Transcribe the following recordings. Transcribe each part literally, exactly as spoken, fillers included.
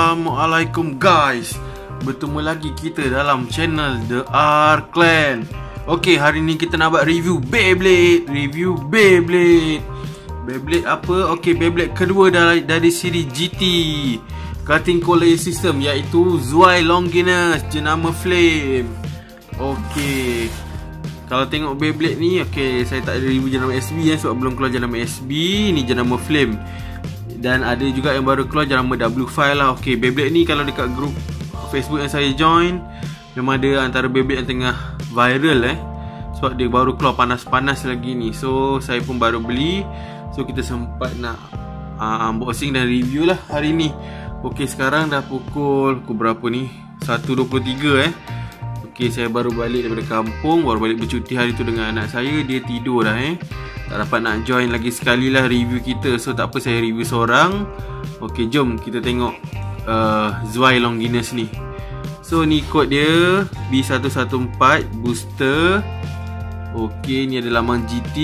Assalamualaikum guys. Bertemu lagi kita dalam channel The R Clan. Ok, hari ni kita nak buat review Beyblade. Review Beyblade Beyblade apa? Ok, Beyblade kedua dari, dari siri G T Cutting Core Layer System, iaitu Zwei Longinus jenama Flame. Ok, kalau tengok Beyblade ni, ok, saya tak ada review jenama S B eh, sebab belum keluar jenama S B. Ni jenama Flame. Dan ada juga yang baru keluar jenama W File lah. Ok, Beyblade ni kalau dekat grup Facebook yang saya join, memang ada antara Beyblade yang tengah viral eh, sebab dia baru keluar panas-panas lagi ni. So saya pun baru beli. So kita sempat nak uh, unboxing dan review lah hari ni. Ok, sekarang dah pukul, pukul berapa ni? satu dua puluh tiga eh. Ok, saya baru balik daripada kampung, baru balik bercuti hari tu dengan anak saya. Dia tidur dah eh, tak dapat nak join lagi sekali lah review kita. So tak apa, saya review seorang. Ok, jom kita tengok uh, Zwei Longinus ni. So ni kod dia B satu satu empat booster. Ok, ni ada laman G T,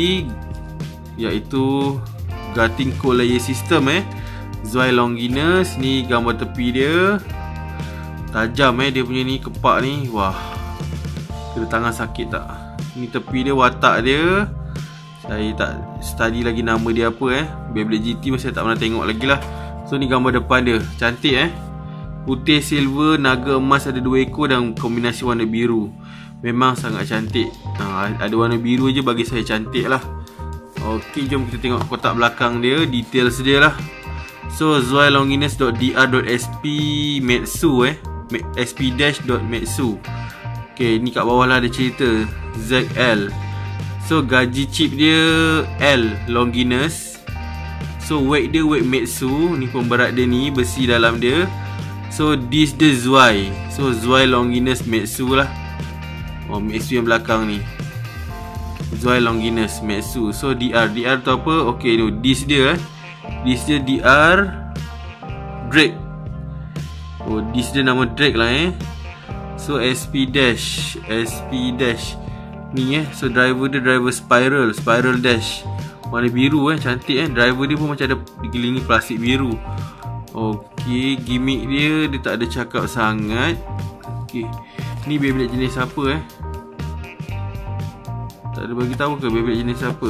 iaitu Cutting Core Layer System eh, Zwei Longinus. Ni gambar tepi dia, tajam eh, dia punya ni kepak ni. Wah, kena tangan sakit tak? Ni tepi dia, watak dia. Saya tak study lagi nama dia apa eh. Beyblade G T masih tak pernah tengok lagi lah. So ni gambar depan dia, cantik eh. Putih, silver, naga emas ada dua ekor dan kombinasi warna biru. Memang sangat cantik. ha, Ada warna biru je bagi saya cantik lah. Ok, jom kita tengok kotak belakang dia, details dia lah. So Zwei Longinus.dr.sp Metsu eh, sp-metsu. Ok, ni kat bawah lah ada cerita Z L. So gaji chip dia L Longinus. So weight dia weight Metsu. Ni pemberat dia ni, besi dalam dia. So this the Zwei. So Zwei Longinus Metsu lah. Oh, Metsu yang belakang ni, Zwei Longinus Metsu. So D R, D R tu apa? Ok, no, this dia eh. This dia D R Drake. Oh, this dia nama Drake lah eh. So S P dash, S P dash ni eh. So driver dia driver spiral, spiral dash, warna biru eh, cantik eh. Driver dia pun macam ada dikelilingi plastik biru. Ok, gimmick dia, dia tak ada cakap sangat. Ok, ni Beyblade jenis apa eh? Tak ada bagi tahu ke Beyblade jenis apa?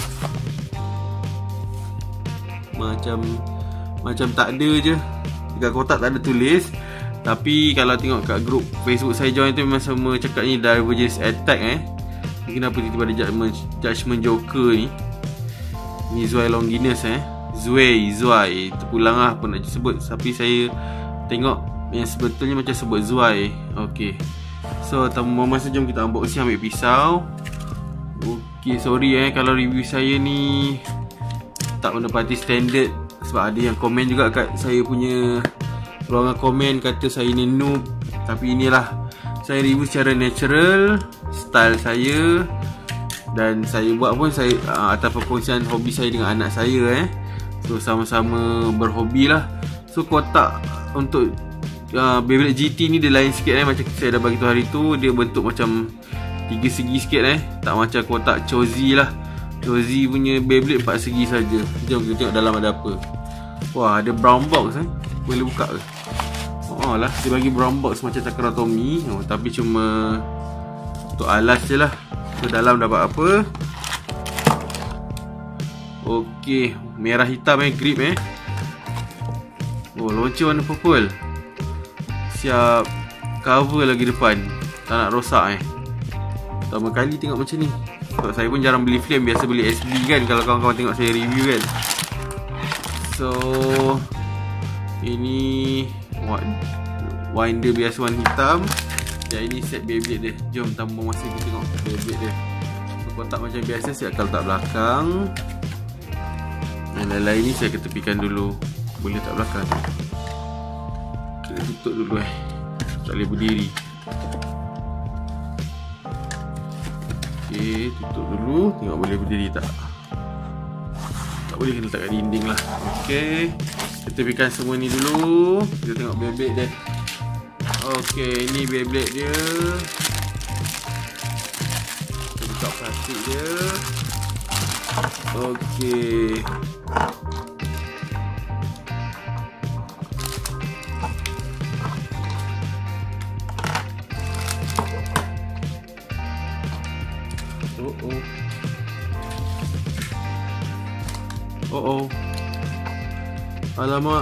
Macam Macam tak ada je, dekat kotak tak ada tulis. Tapi kalau tengok kat grup Facebook saya join tu, memang semua cakap ni driver jenis attack eh. Kenapa tiba-tiba ada judgment, judgment Joker ni? Ni Zwei Longinus eh, Zwei, Zwei, terpulang lah apa nak sebut. Tapi saya tengok yang sebetulnya macam sebut Zwei. Ok, so tanpa masa, jom kita unboxing, ambil pisau. Ok, sorry eh kalau review saya ni tak mendapati standard, sebab ada yang komen juga kat saya punya ruangan komen, kata saya ni noob. Tapi inilah, saya review secara natural, style saya. Dan saya buat pun saya uh, atas perkongsian hobi saya dengan anak saya eh. So sama-sama berhobi lah. So kotak untuk uh, Beyblade G T ni dia lain sikit eh. Macam saya dah bagi tu hari tu, dia bentuk macam tiga segi sikit eh, tak macam kotak Chozy lah. Chozy punya Beyblade empat segi saja. Jom kita tengok dalam ada apa. Wah, ada brown box eh, boleh buka ke? Oh lah, dia bagi brown box macam Takaratomi. Oh, tapi cuma untuk alas je lah. So dalam dapat apa? Ok, merah hitam eh, grip eh. Oh, launcher warna purple. Siap cover lagi depan, tak nak rosak eh. Pertama kali tengok macam ni, sebab saya pun jarang beli Flame, biasa beli S B kan kalau kawan-kawan tengok saya review kan. So ini winder biasa warna hitam. Dan ini set Beyblade dia. Jom tanpa masa kita tengok Beyblade dia. So, kotak macam biasa, saya akan letak belakang. Dan lain-lain ni saya ketepikan dulu. Boleh tak belakang, kena tutup dulu eh, tak boleh berdiri. Ok, tutup dulu, tengok boleh berdiri tak. Tak boleh, kena letak kat dinding lah. Ok, ketepikan semua ni dulu. Kita tengok Beyblade dia. Ok, ni Beyblade dia. Kita buka plastik dia. Ok, Oh oh. Alamak.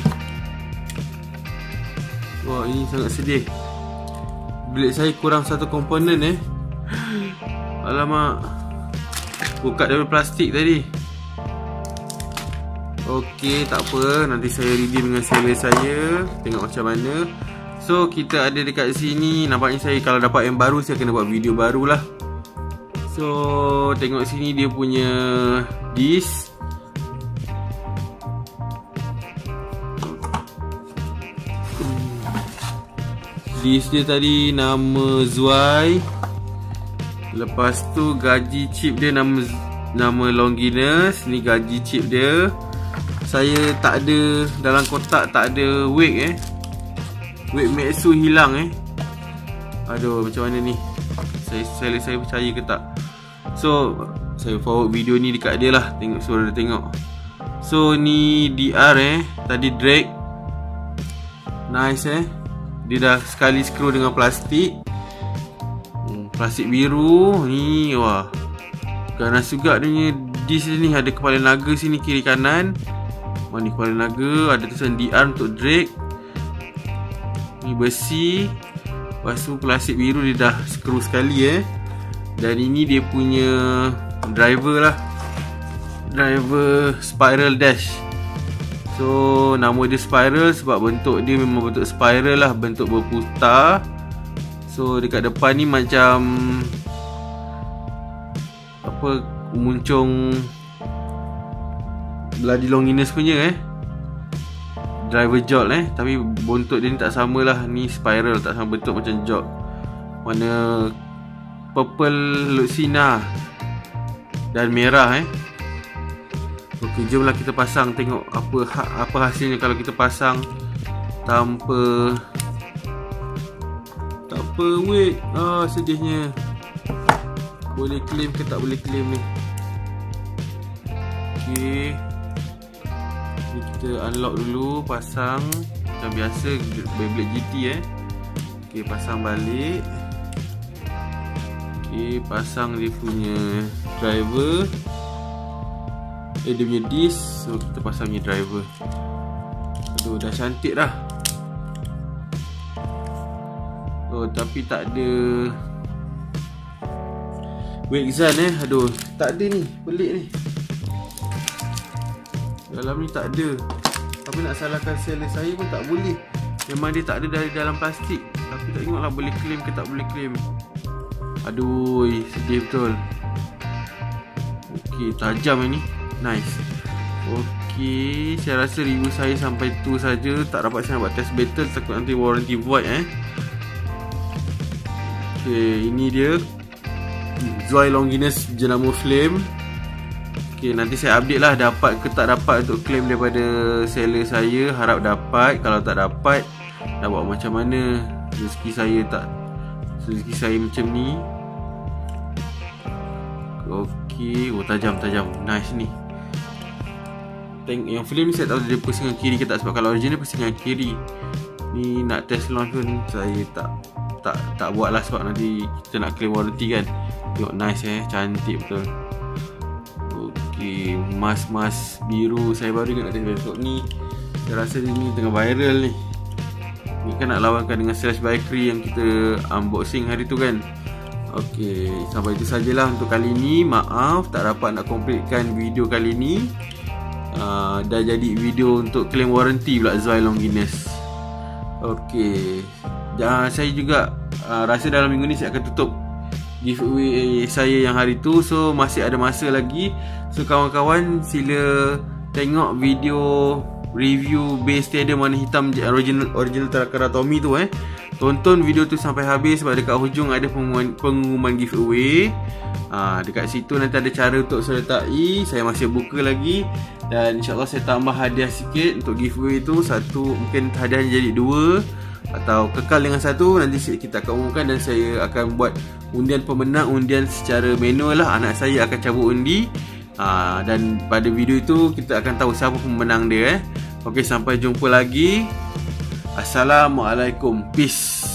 Wah, ini sangat sedih. Blade saya kurang satu komponen eh. Alamak. Buka dari plastik tadi. Okey, tak apa. Nanti saya redeem dengan seller saya. Tengok macam mana. So, kita ada dekat sini. Nampaknya saya kalau dapat yang baru, saya kena buat video baru lah. So, tengok sini dia punya disc. Disc dia tadi nama Zwei. Lepas tu gaji chip dia nama nama Longinus. Ni gaji chip dia. Saya tak ada dalam kotak, tak ada wake eh. Wake Metsu hilang eh. Aduh, macam mana ni? Saya saya, saya percaya ke tak? So, saya forward video ni dekat dia lah. Tengok suara dia tengok. So, ni D R eh. Tadi drag. Nice eh. Dia dah sekali skru dengan plastik. hmm, Plastik biru. Ni wah, ganas juga dia punya disc ni. Ada kepala naga sini kiri kanan. Mana ni kepala naga. Ada tulisan D R untuk drag. Ni besi. Lepas tu plastik biru dia dah skru sekali eh. Dan ini dia punya driver lah. Driver spiral dash. So, nama dia spiral sebab bentuk dia memang bentuk spiral lah. Bentuk berputar. So, dekat depan ni macam apa, muncung Bloody Longinus punya eh. Driver jolt eh. Tapi bentuk dia ni tak sama lah. Ni spiral, tak sama bentuk macam jolt. Warna purple Lucina dan merah eh. Okey, jomlah kita pasang. Tengok apa apa hasilnya kalau kita pasang tanpa tak apa wait. Ah, sedihnya. Boleh claim ke tak boleh claim ni? Okey. Ni kita unlock dulu, pasang macam biasa Beyblade G T eh. Okey, pasang balik. Okey, pasang dia punya driver. Eh, dia punya disc. So, kita pasang ni driver. Aduh, dah cantik dah. Oh, tapi tak ada wake zan eh. Aduh, tak ada ni. Pelik ni. Dalam ni tak ada. Tapi nak salahkan seller saya pun tak boleh. Memang dia tak ada dari dalam plastik. Tapi tak tengoklah boleh claim ke tak boleh claim. Aduh, sedih betul. Okey, tajam ni. Nice. Okey, saya rasa review saya sampai tu saja. Tak dapat saya nak buat test battle, takut nanti warranty void eh. Okey, ini dia Zwei Longinus jenama Flame. Okey, nanti saya update lah dapat ke tak dapat untuk claim daripada seller saya. Harap dapat. Kalau tak dapat, nak buat macam mana? Rezeki saya tak, rezeki saya macam ni. Okey, oh tajam tajam. Nice ni. Tengok yang Flame ni saya tak tahu dia pusingan kiri ke tak, sebab kalau original pusingan kiri. Ni nak test launch pun saya tak tak tak buat lah sebab nanti kita nak claim warranty kan. Tengok nice eh, cantik betul. Okey, mas-mas biru saya baru ingat nak test besok ni. Saya rasa dia ni tengah viral ni. Ni kan nak lawankan dengan Slash Bakery yang kita unboxing hari tu kan. Okey, sampai itu sajalah untuk kali ni. Maaf tak dapat nak completekan video kali ni. Uh, dah jadi video untuk claim warranty pula Zwei Longinus. Okey, uh, saya juga uh, rasa dalam minggu ni saya akan tutup giveaway saya yang hari tu. So masih ada masa lagi. So kawan-kawan sila tengok video review base stadium warna hitam original original Takara Tomy tu eh. Tonton video tu sampai habis sebab dekat hujung ada pengumuman, pengumuman giveaway. Ha, dekat situ nanti ada cara untuk sertai. Saya masih buka lagi. Dan insyaAllah saya tambah hadiah sikit untuk giveaway tu. Satu, mungkin hadiahnya jadi dua. Atau kekal dengan satu. Nanti kita akan umumkan dan saya akan buat undian pemenang. Undian secara manual lah. Anak saya akan cabut undi. Ha, dan pada video itu kita akan tahu siapa pemenang dia eh. Okey, sampai jumpa lagi. Assalamualaikum. Peace.